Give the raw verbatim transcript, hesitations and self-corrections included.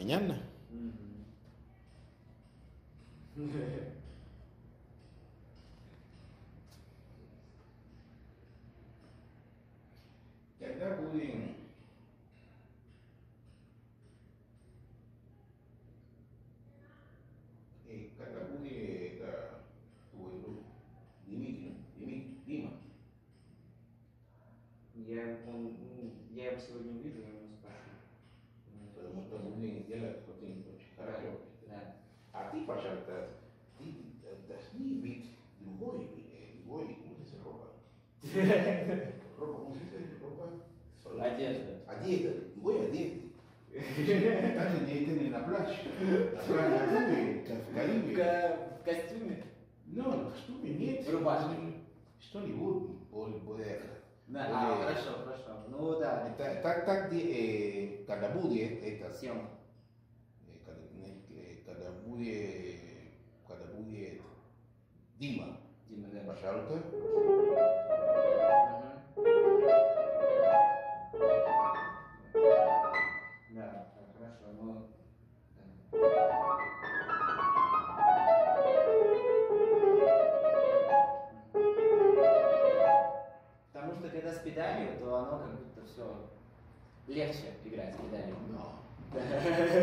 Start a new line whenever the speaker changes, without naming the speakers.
Понятно? Когда будем э, когда будет это твой друг Дмитрий, Дмитрий, Дима?
Я, он, я его сегодня увижу, я ему спрошу.
Потому что будем делать что-нибудь хорошо.
Да.
А ты, пожалуйста, ты должны быть другой, э, другой, ну, это роба. Роба, ну, это роба.
Одежда.
Одежда, другой одежды. Также деятельный на пляж. На пляже, в Карибе.
В костюме?
Ну, в костюме нет.
В рубашке.
Что-нибудь более.
Да, а, хорошо, хорошо. Ну да.
Так, так, так, э, когда будет это.
Съемка.
Когда, когда будет, когда будет Дима.
Дима, да.
Пожалуйста.
Да, хорошо, ну... Потому что когда с педалью, то оно как будто все легче играть с педалью.
No.